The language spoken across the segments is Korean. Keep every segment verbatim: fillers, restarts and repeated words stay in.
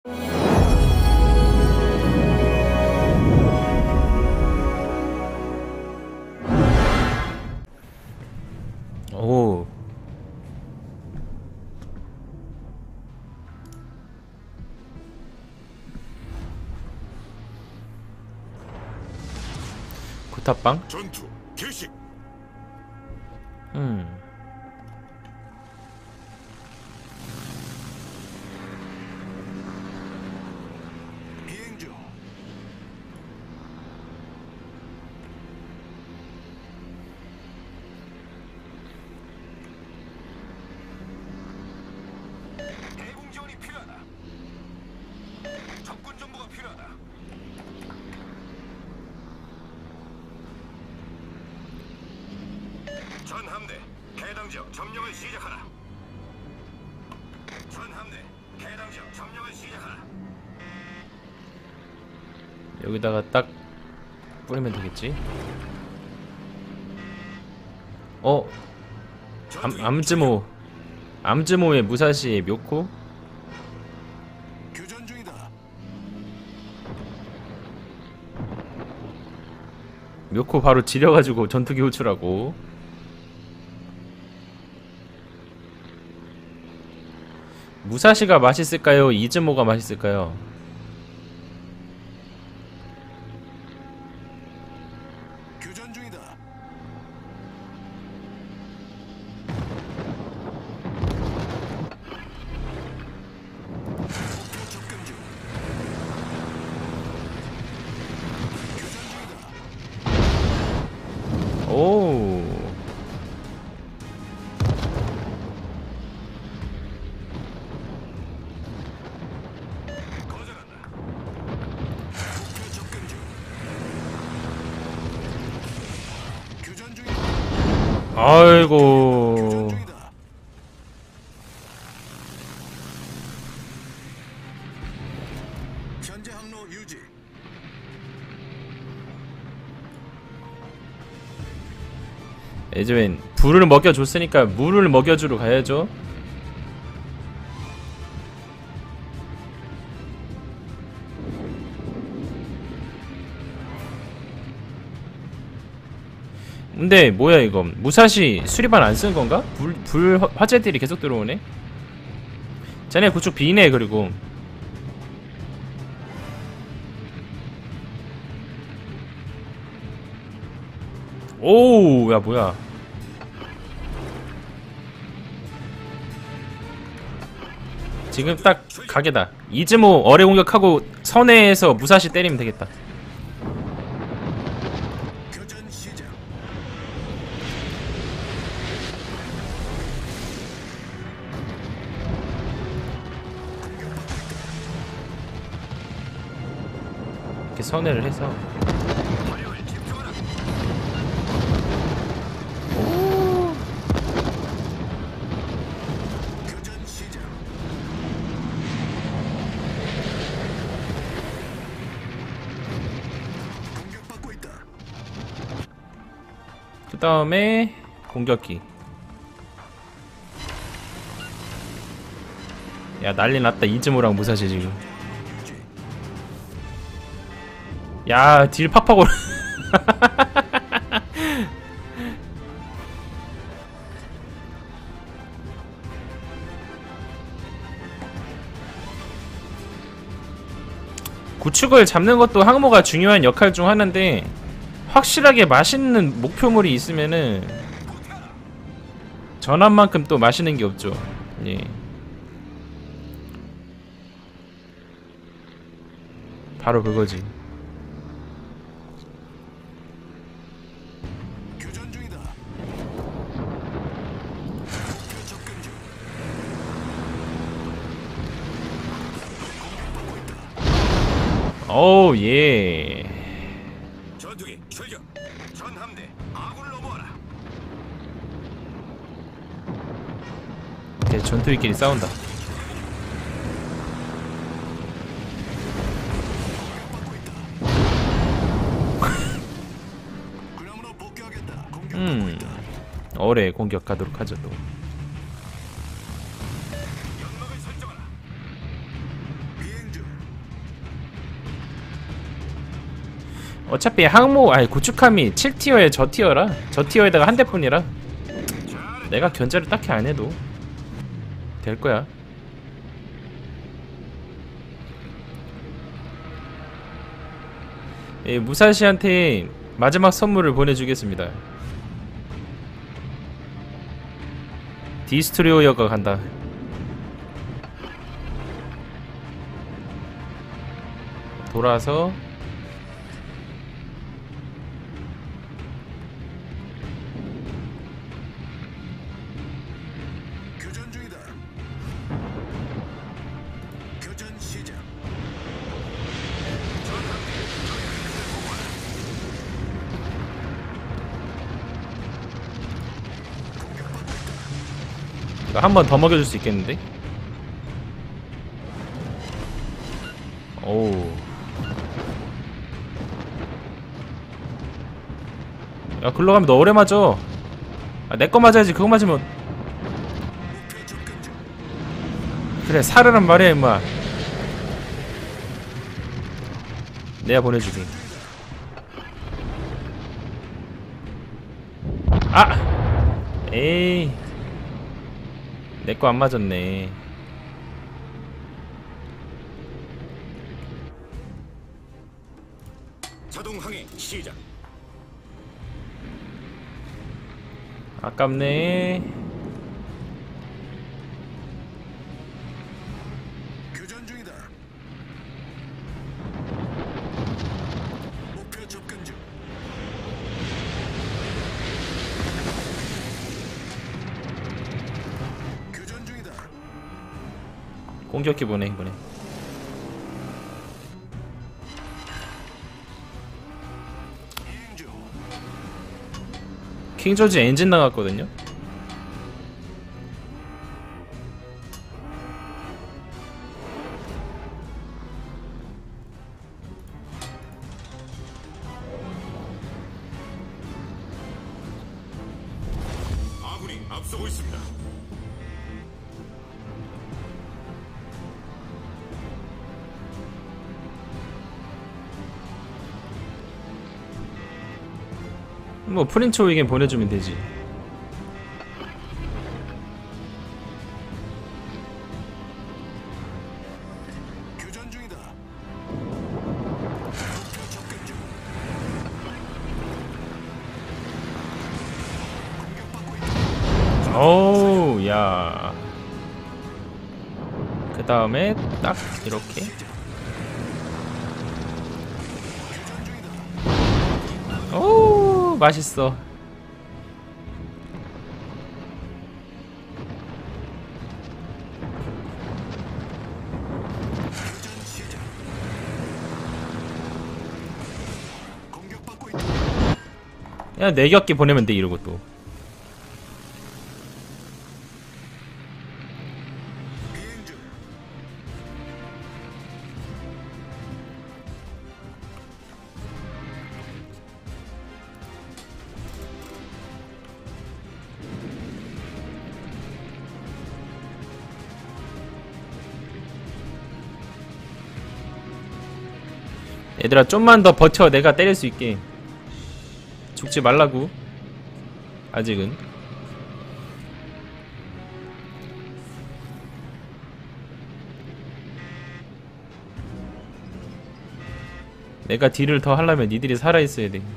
오. 구타빵? 전투 개시. 음. 비행 중. 대공 지원이 필요하다. 적군 정보가 필요하다. 전 함대 해당 지역 점령을 시작하라. 전 함대 해당 지역 점령을 시작하라. 여기다가 딱 뿌리면 되겠지? 어? 암, 암즈모 암즈모의 무사시의 묘코? 교전 중이다. 묘코 바로 지려가지고 전투기 호출하고. 무사시가 맛있을까요? 이즈모가 맛있을까요? 교전 중이다. 목표 접근 중. 교전 중이다. 오. 거절한다. 목표 접근 중. 교전 중이다. 아이고. 교전 중이다. 현재 항로 유지. 예전엔 불을 먹여줬으니까 물을 먹여주러 가야죠. 근데 뭐야 이거 무사시 수리반 안 쓰는 건가? 불, 불 화- 화재들이 계속 들어오네. 쟤네 그쪽 비네. 그리고 오우 야 뭐야. 지금 딱 가게다. 이즈모 어뢰 공격하고 선회에서 무사시 때리면 되겠다. 교전 시작. 이렇게 선회를 해서. 화력을 집중하라. 교전 시작. 공격받고 있다. 그 다음에 공격기. 야 난리 났다. 이즈모랑 무사시 지금. 유지. 야 딜 팍팍 오르. 구축을 잡는 것도 항모가 중요한 역할 중 하나인데 확실하게 맛있는 목표물이 있으면은 전함만큼 또 맛있는 게 없죠. 예. 바로 그거지. 교전 중이다. 목표 접근 중. 공격받고 있다. 어우 예. 전투기 출격. 전 함대 아군을 넘어와라. 이제 전투기끼리 싸운다. 그럼으로 복귀하겠다. 공격받고 음. 있다. 어뢰 공격하도록 하죠 또. 연막을 설정하라. 비행 중. 어차피 항모 아니 고축함이 칠 티어에 저 티어라 저 티어에다가 한 대뿐이라 내가 견제를 딱히 안 해도 될 거야. 예, 무사시한테 마지막 선물을 보내주겠습니다. 디스트로이어가 간다. 돌아서 교전 중이다. 교전 시작. 이거 한 번 더 먹여줄 수 있겠는데? 오우. 야, 글로 가면 너 오래 맞아. 아, 내 거 맞아야지. 그거 맞으면. 목표 접근 중. 그래, 살으란 말이야, 임마. 내가 보내주기. 아! 에이. 내 거 안 맞았네. 자동 항해 시작. 아깝네. 교전 중이다. 목표 접근 중. 교전 중이다. 공격기 보내, 이번에. 이행 중. 킹조지 엔진 나갔거든요? 아군이 앞서고 있습니다. 뭐 프린초에게 보내주면 되지. 교전 중이다. 목표 접근 중. 공격받고 있다. 어우, 야. 그 다음에 딱 이렇게. 오, 맛있어. 교전 시작. 공격받고 있다. 야, 내격기 보내면 돼, 이러고 또. 비행 중. 얘들아, 좀만 더 버텨. 내가 때릴 수 있게. 죽지 말라고. 아직은. 내가 딜을 더 하려면 니들이 살아있어야 돼.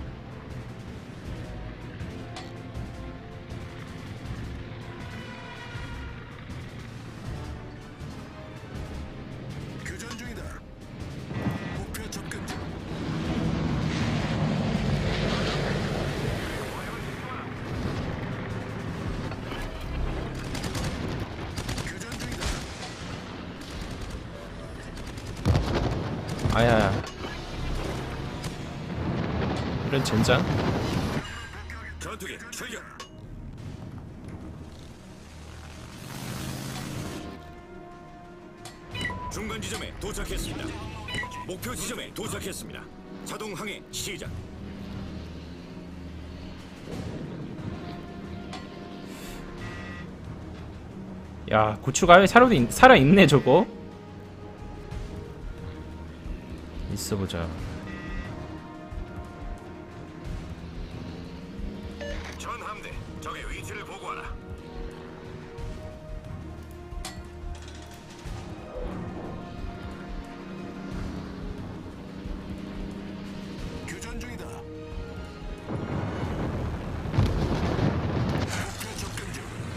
교전 중이다. 목표 접근 중. 교전 중이다. 아야야. 이런 젠장? 전투기 출격. 중간 지점에 도착했습니다. 목표 지점에 도착했습니다. 자동 항해 시작. 야, 고추가 살아 살아있네 저거. 있어보자.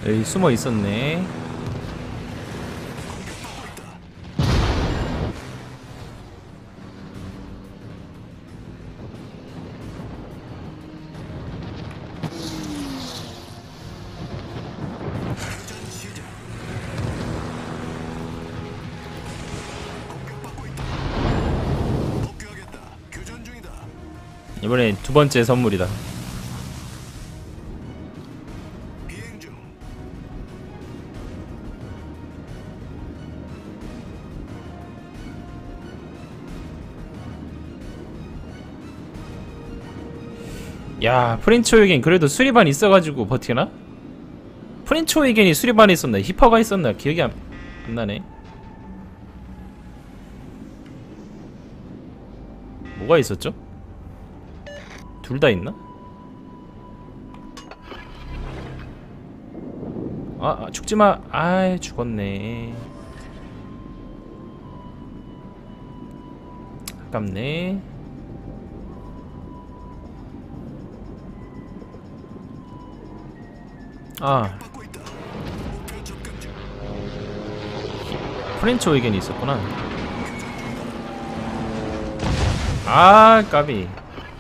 여기 숨어 있었네. 이번에 두 번째 선물이다. 야, 프린초이겐 그래도 수리반 있어가지고 버티나? 프린초이겐이 수리반에 있었나? 히퍼가 있었나? 기억이 안, 안 나네. 뭐가 있었죠? 둘 다 있나? 아, 아 죽지마. 아이 죽었네. 아깝네. 아, 프렌치 오이겐이 있었구나. 아, 까비.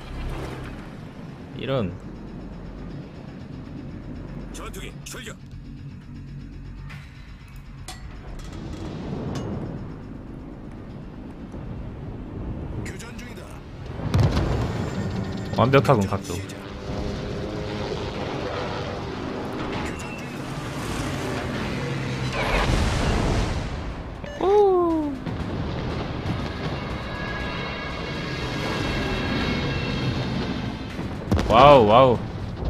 이런. 전투기 출격. 교전 중이다. 완벽하군 각도. 오. 와우 와우.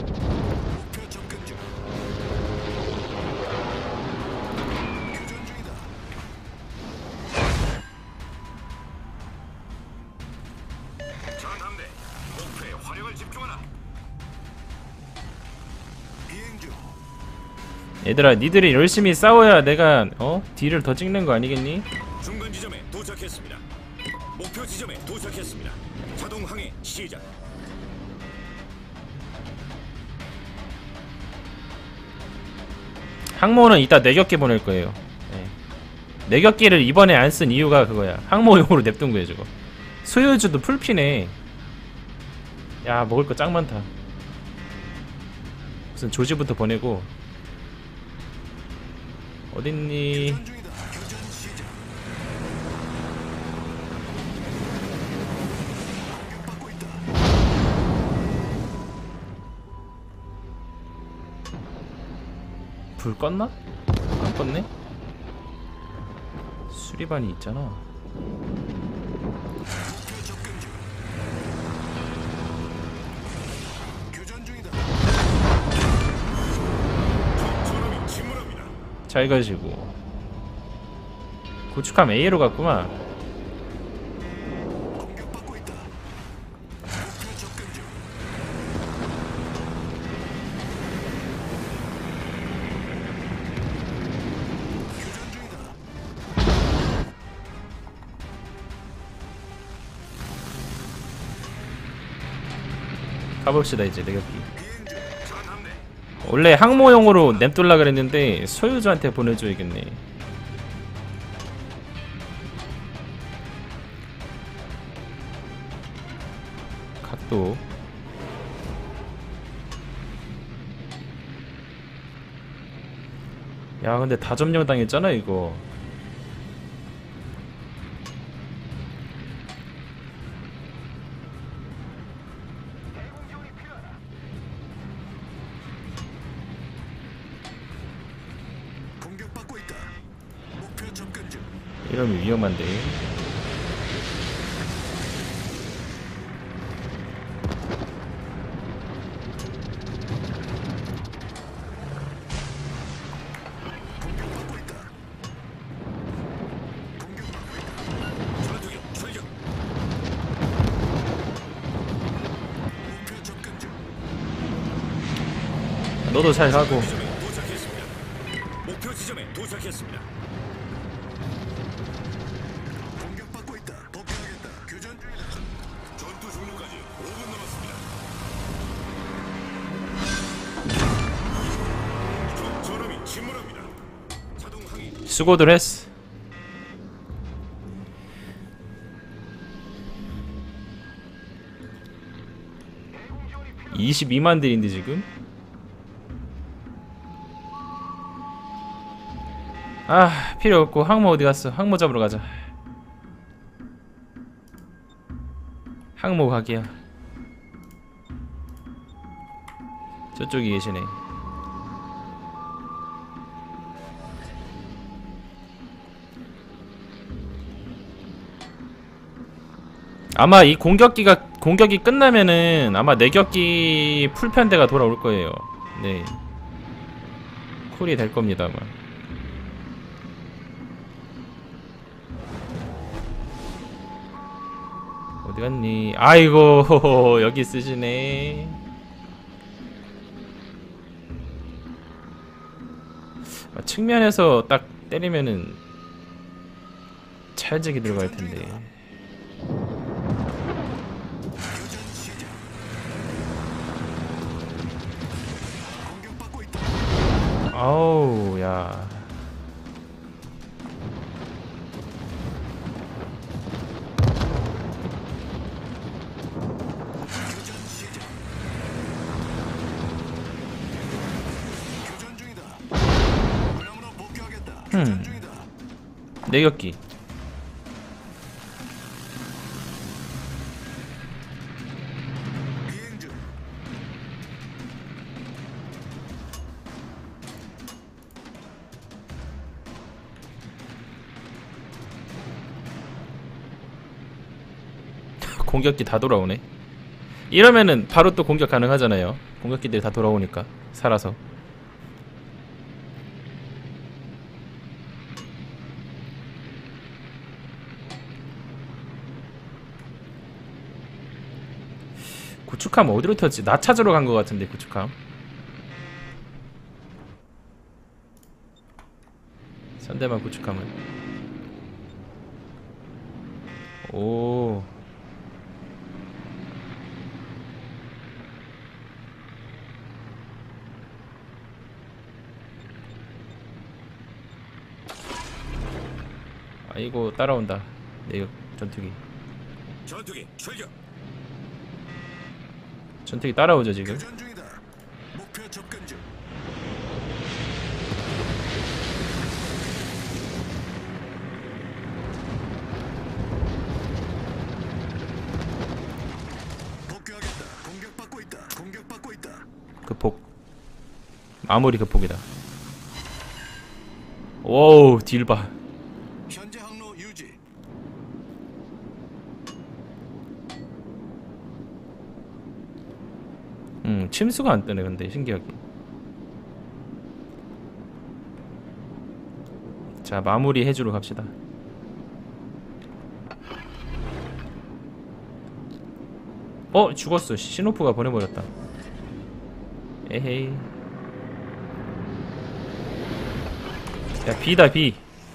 전함대 목표에 화력을 집중하라. 비행 중. 얘들아, 니들이 열심히 싸워야 내가 어? 딜을 더 찍는 거 아니겠니? 중간 지점에 도착했습니다. 목표 지점에 도착했습니다. 자동 항해 시작. 항모는 이따 내격기 보낼 거예요. 네. 내격기를 이번에 안 쓴 이유가 그거야. 항모용으로 냅둔 거야 저거. 소유주도 풀피네. 야, 먹을 거 짱 많다. 무슨 조지부터 보내고. 어딨니? 불 껐나? 안 껐네? 수리반이 있잖아. 잘 가시고. 고축함 A로 갔구만. 가봅시다 이제 내격기. 원래 항모용으로 냅둘라 그랬는데 소유주한테 보내줘야겠네. 각도. 야, 근데 다 점령당했잖아 이거. 이러면 위험한데. 너도 잘 가고. 목표 지점에 도착했습니다. 공격받고 있다. 복귀하겠다. 교전 중이다. 전투 종료까지 오 분 남았습니다. 적 전함이 수고들 했어. 이십이만 딜인데 지금? 아 필요 없고 항모 어디 갔어? 항모 잡으러 가자. 항모 가기야. 저쪽에 계시네. 아마 이 공격기가 공격이 끝나면은 아마 내격기 풀편대가 돌아올 거예요. 네, 쿨이 될 겁니다 아마. 어디 갔니? 아이고 여기 쓰시네. 아, 측면에서 딱 때리면은 찰지게 들어갈 텐데. 아우 야. 음. 내격기. 공격기 다 돌아오네. 이러면은 바로 또 공격 가능하잖아요. 공격기들이 다 돌아오니까 살아서. 구축함 어디로 튀었지? 나 찾으러 간 것 같은데 구축함. 선대만 구축함은. 오. 아이고 따라온다. 내 전투기. 전투기 출격. 전투기 따라오죠 지금. 교전 중이다. 목표 접근 중. 복귀하겠다. 공격받고 있다. 공격받고 있다. 극폭. 마무리 극폭이다. 오우 딜봐. 현재 항로 유지. 음 침수가 안 뜨네 근데 신기하게. 자 마무리 해주러 갑시다. 어 죽었어. 시노프가 보내버렸다. 에헤이. 야 B다 B.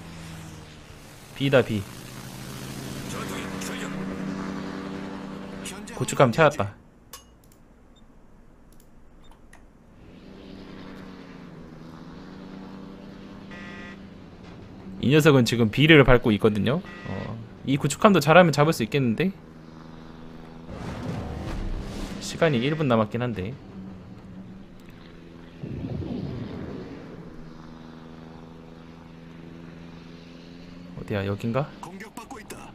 B다 B. 고춧감 태웠다. 이 녀석은 지금 B를 밟고 있거든요. 어, 이 구축함도 잘하면 잡을 수 있겠는데? 시간이 일 분 남았긴 한데. 어디야 여긴가? 공격받고 있다.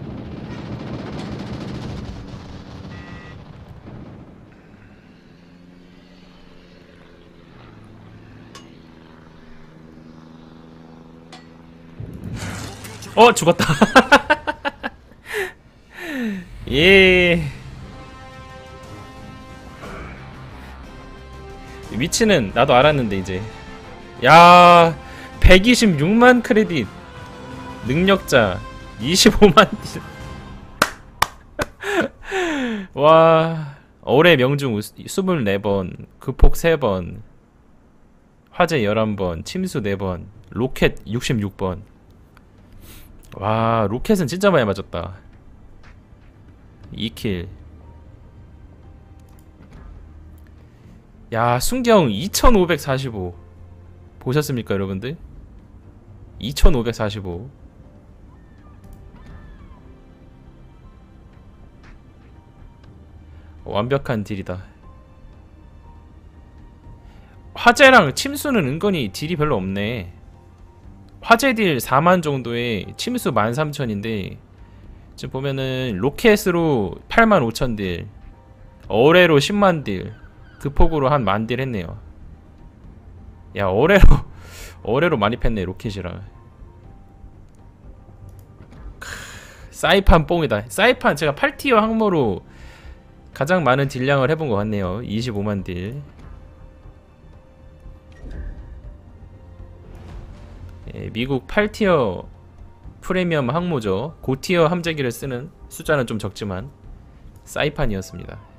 어 죽었다. 예. 위치는 나도 알았는데 이제. 야 백이십육만 크레딧. 능력자 이십오만 딜. 와 올해 명중 이십사 번, 극폭 세 번, 화재 열한 번, 침수 네 번, 로켓 육십육 번. 와 로켓은 진짜 많이 맞았다. 이 킬. 야 순경 이천오백사십오 보셨습니까 여러분들? 이천오백사십오. 완벽한 딜이다. 화재랑 침수는 은근히 딜이 별로 없네. 화재 딜 사만 정도에 침수 만 삼천인데 지금 보면은 로켓으로 팔만 오천 딜, 어뢰로 십만 딜, 그 폭으로 한 만 딜 했네요. 야, 어뢰로 어뢰로 많이 팼네. 로켓이랑. 크, 사이판 뽕이다. 사이판 제가 팔 티어 항모로 가장 많은 딜량을 해본 것 같네요. 이십오만 딜. 예, 미국 팔 티어 프리미엄 항모죠. 고티어 함재기를 쓰는 숫자는 좀 적지만 사이판이었습니다.